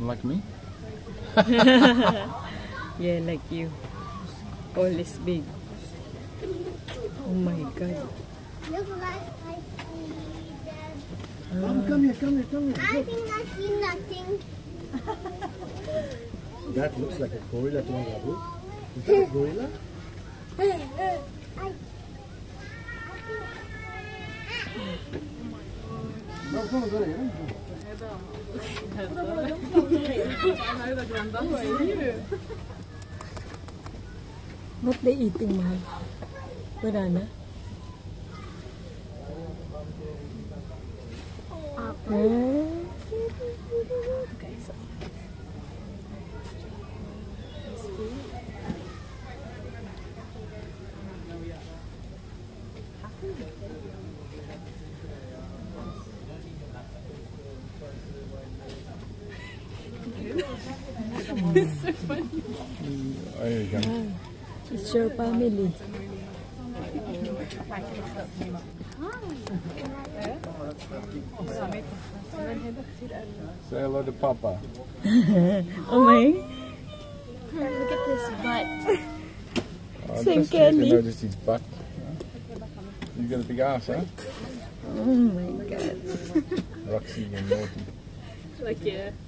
Like me? Yeah, like you. All is big. Oh my god. Look like I see them. Come here, come here, come here. I think I see nothing. That looks like a gorilla to me, Babu. Is that a gorilla? No, come on, go ahead. What they eating, Mahal? Banana? Okay, so. It's so funny. There you go. It's your family. Say hello to Papa. Oh my. Look at this butt. Oh, Same just Kelly. noticed his butt. You got a big ass, huh? Oh my god. Roxy and Naughty. Like, yeah.